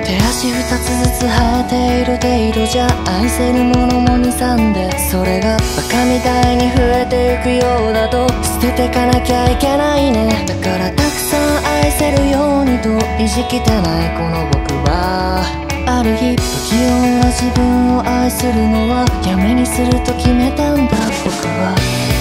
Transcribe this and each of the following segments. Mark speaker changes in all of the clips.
Speaker 1: 手足二つずつ生えている程度じゃ愛せるものも23で、それがバカみたいに増えてゆくようだと捨ててかなきゃいけないね。だからたくさん愛せるようにと意地汚いこの僕は、ある日不器用な自分を愛するのはやめにすると決めたんだ。僕は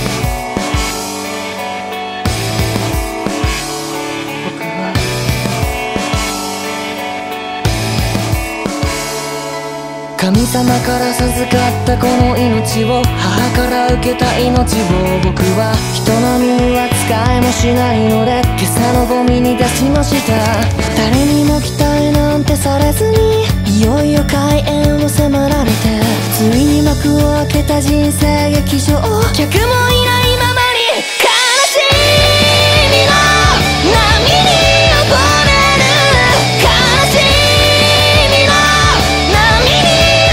Speaker 1: 神様から授かったこの命を、母から受けた命を、僕は人並みには使えもしないので今朝のゴミに出しました。誰にも期待なんてされずにいよいよ開演を迫られて、ついに幕を開けた人生劇場、客もいないままに悲しみの波に溺れる、悲しみの波に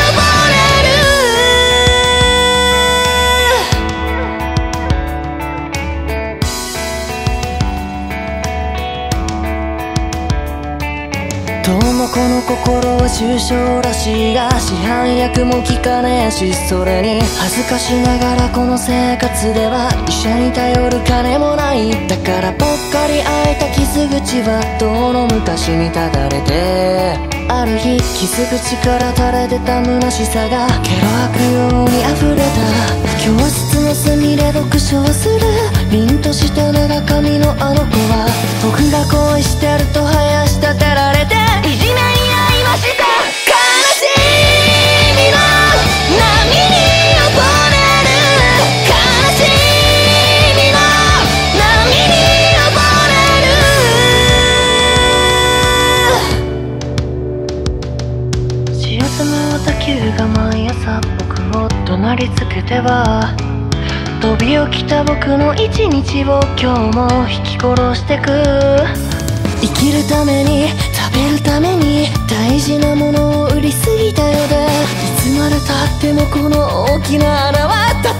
Speaker 1: どうもこの心は抽象らしいが市販薬も効かねえし、それに恥ずかしながらこの生活では医者に頼る金もない。だからぽっかり開いた傷口はとうの昔にただれて、ある日傷口から垂れ出た虚しさがゲロ吐くように溢れた。教室の隅で読書をする凛とした長髪のあの子は、僕が恋してると林立てられていじめに遭いました。悲しみの波に溺れる、悲しみの波に溺れる。血を紡ぐ球が毎朝僕を怒鳴りつけては、飛び起きた僕の一日を今日も引き殺してく。生きるために食べるために大事なものを売りすぎたようで、いつまでたってもこの大きな穴は立